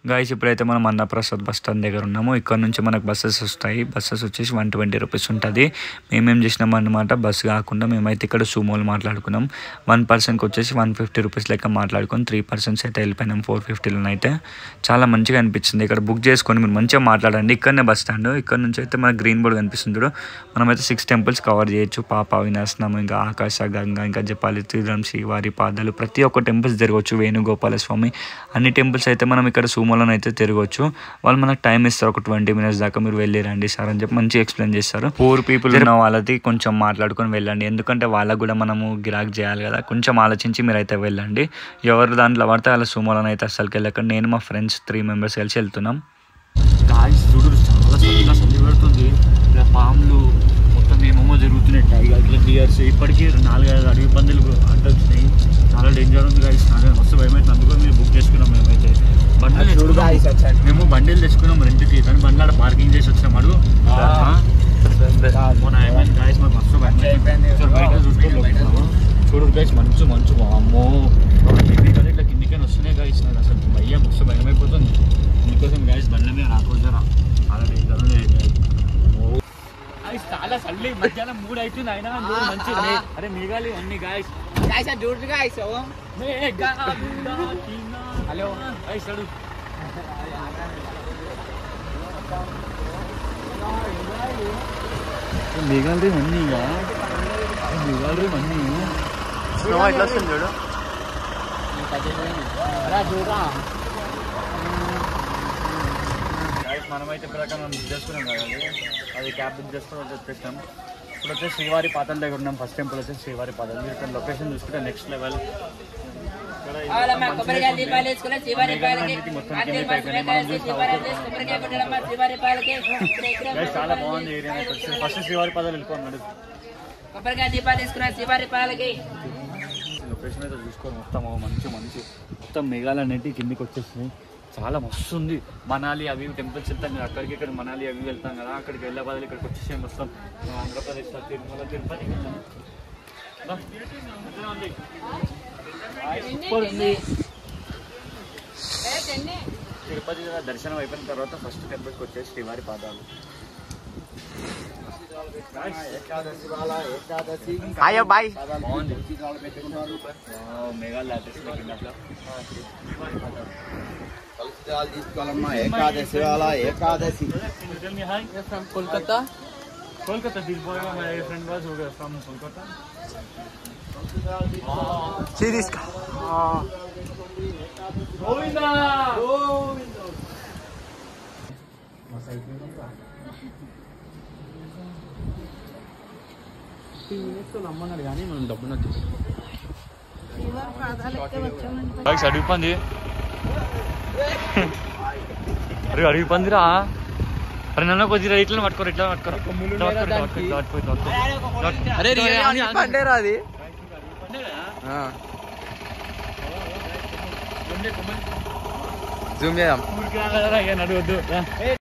Guys ఇప్పుడైతే మనం Annaprasad bus stand దగ్గర ఉన్నాము. ఇక్కడ నుంచి మనకు బస్సెస్ వస్తాయి. బస్సెస్ వచ్చేసి 120 రూపీస్ ఉంటుంది. మేమేం చేసినాం అన్నమాట, బస్సు కాకుండా మేమైతే ఇక్కడ సుమోలు మాట్లాడుకున్నాం. 1 పర్సన్కి వచ్చేసి 150 రూపీస్ లెక్క మాట్లాడుకొని 3 పర్సన్స్ అయితే వెళ్ళిపోయినాం 450లో అయితే. చాలా మంచిగా అనిపించింది. ఇక్కడ బుక్ చేసుకొని మీరు మంచిగా మాట్లాడండి. ఇక్కడనే బస్ స్టాండ్. ఇక్కడ నుంచి అయితే మనకు గ్రీన్ బోర్డ్ కనిపిస్తుంది. మనమైతే 6 టెంపుల్స్ కవర్ చేయొచ్చు. పాప వినాశనం, ఇంకా ఆకాశ గంగా, ఇంకా జపాలి శ్రీరామ్, శ్రీవారి పాదాలు, ప్రతి ఒక్క టెంపుల్స్ తిరగవచ్చు. వేణుగోపాల స్వామి, అన్ని టెంపుల్స్ అయితే మనం ఇక్కడ సుమోలో అయితే తిరగవచ్చు. వాళ్ళు మనకు టైం ఇస్తారు, ఒక 20 minutes దాకా మీరు వెళ్ళి రండి సార్ అని చెప్పి మంచిగా ఎక్స్ప్లెయిన్ చేస్తారు. పూర్ పీపుల్ ఉన్న వాళ్ళది కొంచెం మాట్లాడుకొని వెళ్ళండి, ఎందుకంటే వాళ్ళకు కూడా మనము గిరాక్ చేయాలి కదా. కొంచెం ఆలోచించి మీరు అయితే వెళ్ళండి. ఎవరు దాంట్లో పడితే వాళ్ళ సుమోలో అయితే అసలుకి వెళ్ళకండి. నేను మా ఫ్రెండ్స్ 3 members కలిసి వెళ్తున్నాం. చాలా చలి పెడుతుంది. ఇలా పాములు మొత్తం ఏమేమో జరుగుతున్నాయి. టైగర్ డియర్స్ ఇప్పటికీ 4-5 అడవి పందులు అడ్డొచ్చినాయి. చాలా డేంజర్ ఉంది గాయస్. నాకు మస్తు భయమైతే, అందుకని మీరు బుక్ చేసుకున్నాం. మేమైతే మేము బండిలు తెచ్చుకున్నాం రెంట్కి, కానీ బండ్లాడ పార్కింగ్ చేసి వచ్చినాం. అడుగు గాయస్ మాకు మస్తు భయం బయట చూడు గాయస్. మంచు మంచు అమ్మో, ఇట్లా కిందికైనా వస్తున్నాయి గాయస్. నాకు అసలు భయం, మస్తు భయం అయిపోతుంది. అందుకోసం గాయస్ బండ్ల మీద రాకపోతారా, అలా డేంజర్ ఉంది. చాలా చల్లి, మధ్యాహ్నం 3 అవుతుంది అయినా మంచి. అరే మేఘాలు అన్ని గాయస్. హలో గాయస్, అడు మేఘాలు రే మన్నీ, మేఘాలు రే మన్నీ ఎట్లా వస్తుంది చూడు. మనమైతే ప్రకారం బుక్ చేసుకున్నాం కదా, అది క్యాబ్ బుక్ చేసుకుని వచ్చేసాం. ఇప్పుడు వచ్చేసి శ్రీవారి పాదాల దగ్గర ఉన్నాం. ఫస్ట్ టెంపుల్ వచ్చేసి శ్రీవారి పాదాలు. మీరు ఇక్కడ లొకేషన్ చూసుకుంటే నెక్స్ట్ లెవెల్. చాలా బాగుంది ఏరియా. ఫస్ట్ శ్రీవారి పాదాలు వెళ్ళిపోన్నాడు. లొకేషన్ అయితే చూసుకోవాలి. మొత్తం మంచి మంచి మొత్తం మేఘాలు అనేవి కిందికి వచ్చేస్తున్నాయి. చాలా మస్తు ఉంది. మనాలి అవి టెంపుల్స్ వెళ్తాం కదా, అక్కడికి ఇక్కడ మనాలి అవి వెళ్తాం కదా, అక్కడికి వెళ్ళే బదులు ఇక్కడికి వచ్చేసి మొత్తం ఆంధ్రప్రదేశ్, తిరుమల, తిరుపతి సూపర్ ఉంది. తిరుపతి దర్శనం అయిపోయిన తర్వాత ఫస్ట్ టెంపుల్కి వచ్చేసి శ్రీవారి పాదాలు. మేఘాలు తీసుకోవాలమ్మా. ఏకాదశి ఏకాదశి కోల్కతా. कोलकाता दिल बोय मेरा फ्रेंड वाज हो गया फ्रॉम कोलकाता. सीरीज का गोविंदा तो నమ్మన్నాడు కానీ మనం డబ్బున అడిగి పంది. అరే అడిగి పందిరా. అరే నన్ను కొద్దిగా ఇట్లా పట్టుకోరు, ఇట్లా పట్టుకోరు. పండేరా అది జూమ్ చేద్దాం. నడవద్దు.